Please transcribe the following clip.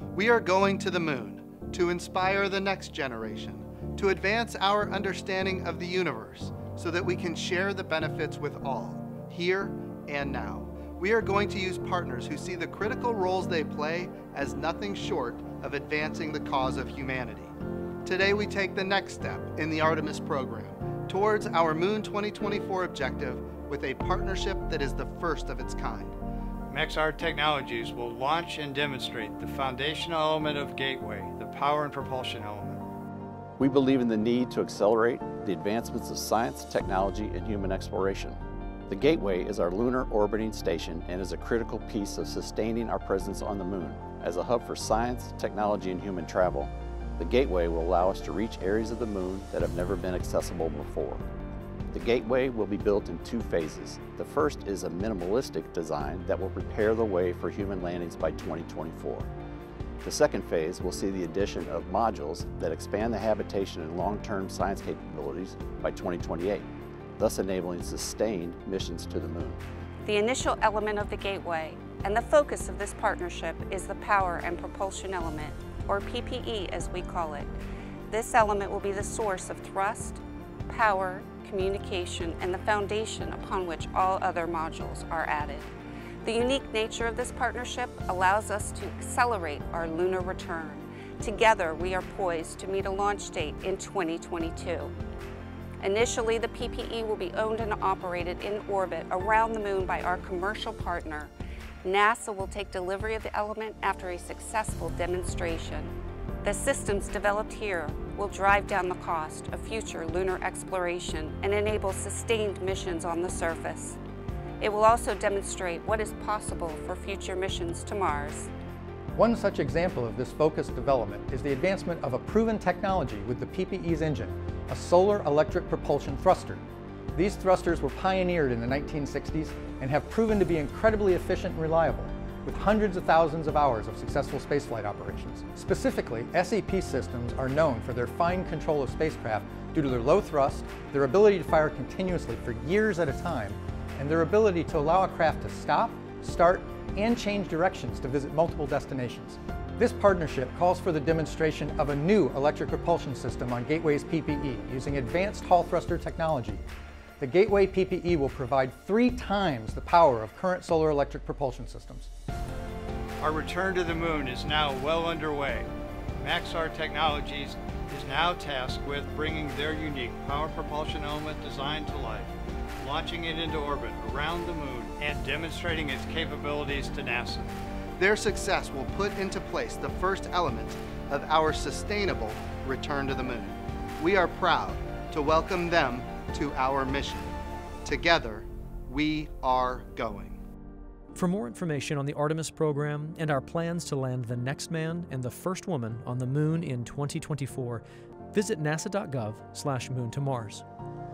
We are going to the moon to inspire the next generation, to advance our understanding of the universe so that we can share the benefits with all, here and now. We are going to use partners who see the critical roles they play as nothing short of advancing the cause of humanity. Today we take the next step in the Artemis program towards our Moon 2024 objective with a partnership that is the first of its kind. MAXAR Technologies will launch and demonstrate the foundational element of Gateway, the power and propulsion element. We believe in the need to accelerate the advancements of science, technology, and human exploration. The Gateway is our lunar orbiting station and is a critical piece of sustaining our presence on the moon. As a hub for science, technology, and human travel, the Gateway will allow us to reach areas of the moon that have never been accessible before. The Gateway will be built in 2 phases. The first is a minimalistic design that will prepare the way for human landings by 2024. The second phase will see the addition of modules that expand the habitation and long-term science capabilities by 2028. Thus enabling sustained missions to the moon. The initial element of the Gateway and the focus of this partnership is the power and propulsion element, or PPE as we call it. This element will be the source of thrust, power, communication, and the foundation upon which all other modules are added. The unique nature of this partnership allows us to accelerate our lunar return. Together, we are poised to meet a launch date in 2022. Initially, the PPE will be owned and operated in orbit around the moon by our commercial partner. NASA will take delivery of the element after a successful demonstration. The systems developed here will drive down the cost of future lunar exploration and enable sustained missions on the surface. It will also demonstrate what is possible for future missions to Mars. One such example of this focused development is the advancement of a proven technology with the PPE's engine, a solar electric propulsion thruster. These thrusters were pioneered in the 1960s and have proven to be incredibly efficient and reliable, with hundreds of thousands of hours of successful spaceflight operations. Specifically, SEP systems are known for their fine control of spacecraft due to their low thrust, their ability to fire continuously for years at a time, and their ability to allow a craft to stop, start, and change directions to visit multiple destinations. This partnership calls for the demonstration of a new electric propulsion system on Gateway's PPE using advanced Hall thruster technology. The Gateway PPE will provide 3 times the power of current solar electric propulsion systems. Our return to the moon is now well underway. MAXAR Technologies is now tasked with bringing their unique power propulsion element design to life, launching it into orbit around the moon, and demonstrating its capabilities to NASA. Their success will put into place the first element of our sustainable return to the moon. We are proud to welcome them to our mission. Together, we are going. For more information on the Artemis program and our plans to land the next man and the first woman on the moon in 2024, visit nasa.gov/moon to Mars.